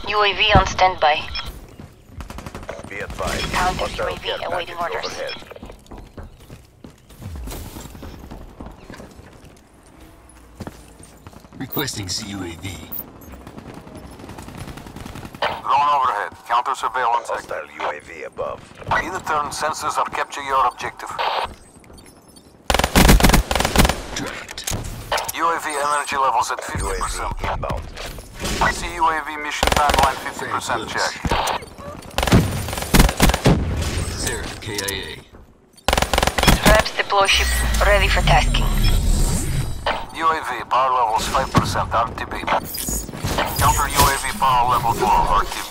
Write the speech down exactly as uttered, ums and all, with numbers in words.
U A V on standby. Be advised. Counter Hostile U A V care awaiting package orders. overhead. Requesting C U A V. Drone overhead. Counter surveillance active. Hostile U A V above. Either turn sensors or capture your objective. Tracked. U A V energy levels at fifty U A percent. V inbound. I see U A V mission timeline fifty percent Very check. Zero K I A. Traps deploy ship ready for tasking. U A V power levels five percent R T B. Counter U A V power level four R T B.